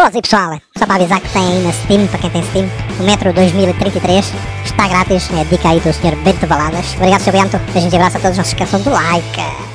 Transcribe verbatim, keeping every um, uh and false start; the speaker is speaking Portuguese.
Pronto, e pessoal, só para avisar que tem aí na Steam, para quem tem Steam, o Metro dois mil e trinta e três está grátis, é a dica aí do senhor Bento Baladas. Obrigado, senhor Bento, beijinhos e abraço a todos, não se esqueçam do like.